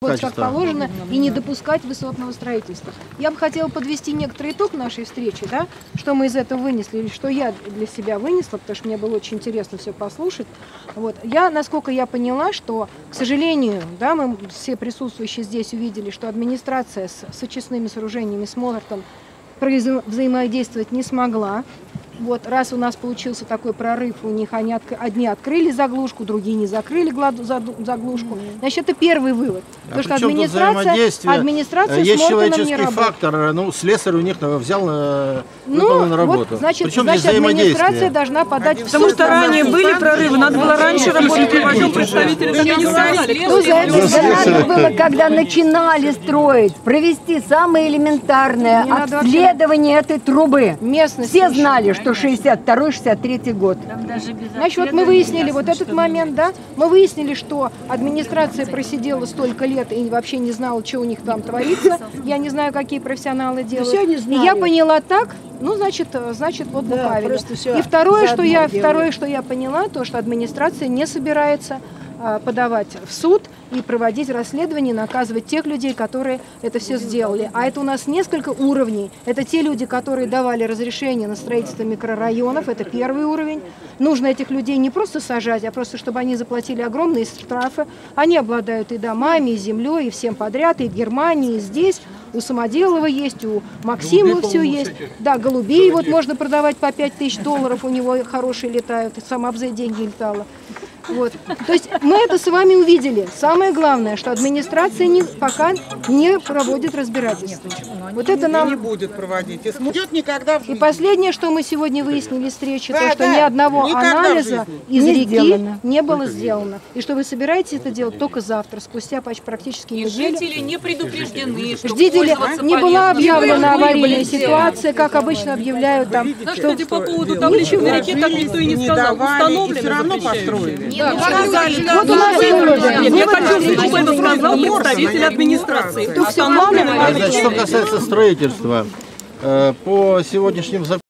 Вот как положено, и не допускать высотного строительства. Я бы хотела подвести некоторый итог нашей встречи, да, что мы из этого вынесли, или что я для себя вынесла, потому что мне было очень интересно все послушать. Вот. Насколько я поняла, что, к сожалению, да, мы все присутствующие здесь увидели, что администрация с очистными сооружениями, с МОНартом взаимодействовать не смогла. Вот, раз у нас получился такой прорыв, у них одни открыли заглушку, другие не закрыли заглушку. Значит, это первый вывод. Потому что администрация есть человеческий не фактор, ну, слесарь у них взял выполненную работу. Вот, значит, администрация должна подать в суд. Потому что ранее были прорывы, надо было раньше работать, приводил представителей администрации. Надо было, когда начинали строить, провести самое элементарное обследование этой трубы. Все знали, что 62-63 год. Значит, вот мы выяснили вот этот момент, да? Мы выяснили, что администрация просидела столько лет и вообще не знала, что у них там творится. Я не знаю, какие профессионалы делают. И я поняла так, ну, значит, вот лукавили. И второе, что я поняла, то, что администрация не собирается подавать в суд и проводить расследование, наказывать тех людей, которые это все сделали. А это у нас несколько уровней. Это те люди, которые давали разрешение на строительство микрорайонов, это первый уровень. Нужно этих людей не просто сажать, а просто, чтобы они заплатили огромные штрафы. Они обладают и домами, и землей, и всем подряд, и в Германии, и здесь. У Самоделова есть, у Максима все есть. Да, голубей вот можно продавать по $5000, у него хорошие летают, сам Абзе деньги летала. Вот. То есть мы это с вами увидели. Самое главное, что администрация пока не проводит разбирательство. Вот это нам не будет проводить. Никогда в жизни. И последнее, что мы сегодня выяснили в встрече, то, что ни одного анализа из реки не было сделано. И что вы собираетесь это делать только завтра, спустя практически неделю. Жители не предупреждены, что не была объявлена аварийная ситуация, как обычно объявляют там. Кстати, по поводу табличек на реке так никто и не сказал. Установлено, все равно построили. Я хочу, чтобы это сказал представитель администрации. Что касается строительства, по сегодняшним законам,